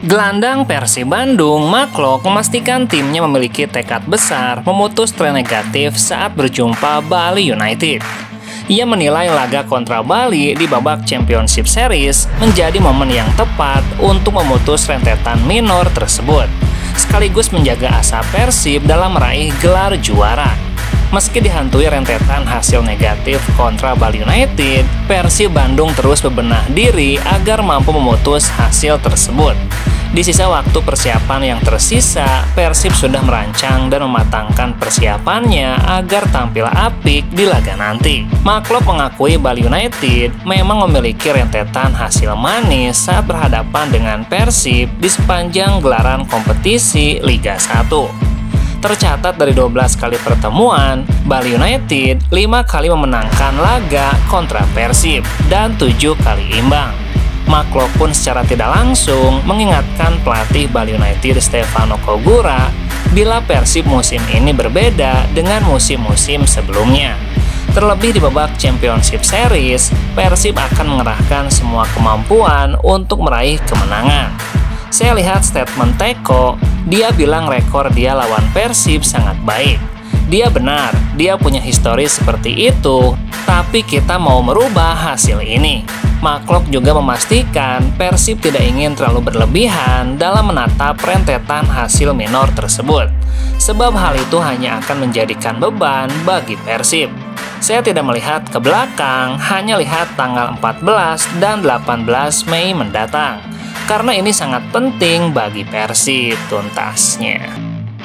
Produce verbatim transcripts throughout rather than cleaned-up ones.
Gelandang Persib Bandung, Maklok, memastikan timnya memiliki tekad besar memutus tren negatif saat berjumpa Bali United. Ia menilai laga kontra Bali di babak Championship Series menjadi momen yang tepat untuk memutus rentetan minor tersebut, sekaligus menjaga asa Persib dalam meraih gelar juara. Meski dihantui rentetan hasil negatif kontra Bali United, Persib Bandung terus bebenah diri agar mampu memutus hasil tersebut. Di sisa waktu persiapan yang tersisa, Persib sudah merancang dan mematangkan persiapannya agar tampil apik di laga nanti. Maklok mengakui Bali United memang memiliki rentetan hasil manis saat berhadapan dengan Persib di sepanjang gelaran kompetisi Liga satu. Tercatat dari dua belas kali pertemuan, Bali United lima kali memenangkan laga kontra Persib dan tujuh kali imbang. Maklok pun secara tidak langsung mengingatkan pelatih Bali United Stefano Cogura bila Persib musim ini berbeda dengan musim-musim sebelumnya. Terlebih di babak Championship Series, Persib akan mengerahkan semua kemampuan untuk meraih kemenangan. Saya lihat statement Teko, dia bilang rekor dia lawan Persib sangat baik. Dia benar, dia punya histori seperti itu, tapi kita mau merubah hasil ini. Maklok juga memastikan Persib tidak ingin terlalu berlebihan dalam menatap rentetan hasil minor tersebut, sebab hal itu hanya akan menjadikan beban bagi Persib. Saya tidak melihat ke belakang, hanya lihat tanggal empat belas dan delapan belas Mei mendatang, karena ini sangat penting bagi Persib tuntasnya.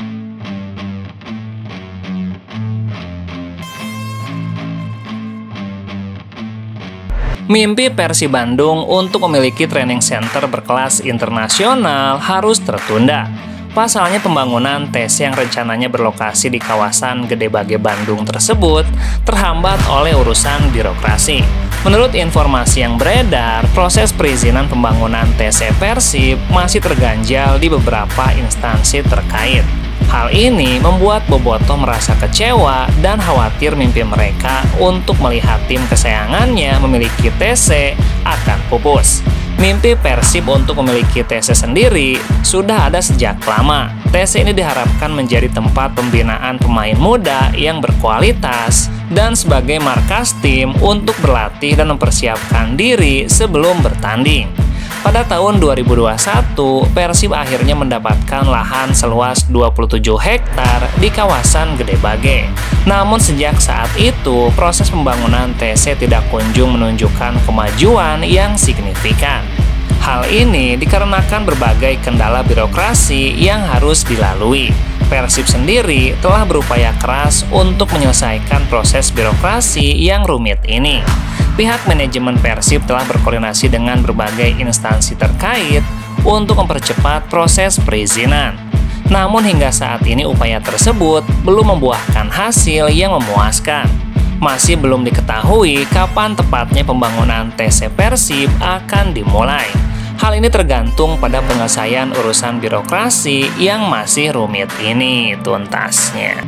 Mimpi Persib Bandung untuk memiliki training center berkelas internasional harus tertunda. Pasalnya pembangunan T C yang rencananya berlokasi di kawasan Gede Bage Bandung tersebut terhambat oleh urusan birokrasi. Menurut informasi yang beredar, proses perizinan pembangunan T C Persib masih terganjal di beberapa instansi terkait. Hal ini membuat bobotoh merasa kecewa dan khawatir mimpi mereka untuk melihat tim kesayangannya memiliki T C akan pupus. Mimpi Persib untuk memiliki T C sendiri sudah ada sejak lama. T C ini diharapkan menjadi tempat pembinaan pemain muda yang berkualitas dan sebagai markas tim untuk berlatih dan mempersiapkan diri sebelum bertanding. Pada tahun dua ribu dua puluh satu, Persib akhirnya mendapatkan lahan seluas dua puluh tujuh hektar di kawasan Gede Bage. Namun sejak saat itu, proses pembangunan T C tidak kunjung menunjukkan kemajuan yang signifikan. Hal ini dikarenakan berbagai kendala birokrasi yang harus dilalui. Persib sendiri telah berupaya keras untuk menyelesaikan proses birokrasi yang rumit ini. Pihak manajemen Persib telah berkoordinasi dengan berbagai instansi terkait untuk mempercepat proses perizinan. Namun hingga saat ini upaya tersebut belum membuahkan hasil yang memuaskan. Masih belum diketahui kapan tepatnya pembangunan T C Persib akan dimulai. Hal ini tergantung pada penyelesaian urusan birokrasi yang masih rumit ini tuntasnya.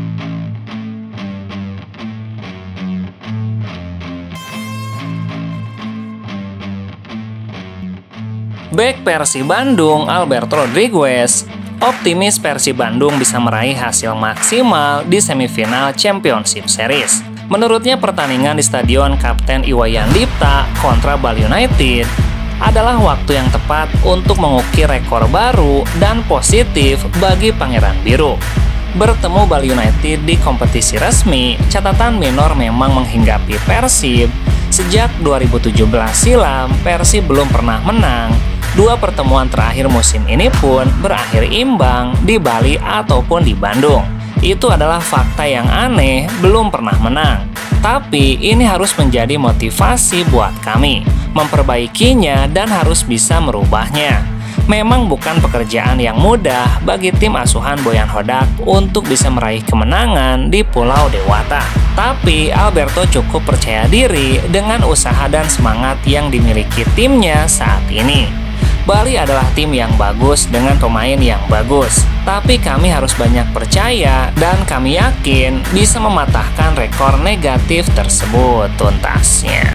Bek Persib Bandung, Alberto Rodriguez, optimis Persib Bandung bisa meraih hasil maksimal di semifinal Championship Series. Menurutnya pertandingan di Stadion Kapten Iwayan Dipta kontra Bali United adalah waktu yang tepat untuk mengukir rekor baru dan positif bagi Pangeran Biru. Bertemu Bali United di kompetisi resmi, catatan minor memang menghinggapi Persib. Sejak dua ribu tujuh belas silam, Persib belum pernah menang. Dua pertemuan terakhir musim ini pun berakhir imbang di Bali ataupun di Bandung. Itu adalah fakta yang aneh, belum pernah menang. Tapi ini harus menjadi motivasi buat kami, memperbaikinya dan harus bisa merubahnya. Memang bukan pekerjaan yang mudah bagi tim asuhan Boyan Hodak untuk bisa meraih kemenangan di Pulau Dewata. Tapi Alberto cukup percaya diri dengan usaha dan semangat yang dimiliki timnya saat ini. Bali adalah tim yang bagus dengan pemain yang bagus, tapi kami harus banyak percaya dan kami yakin bisa mematahkan rekor negatif tersebut tuntasnya.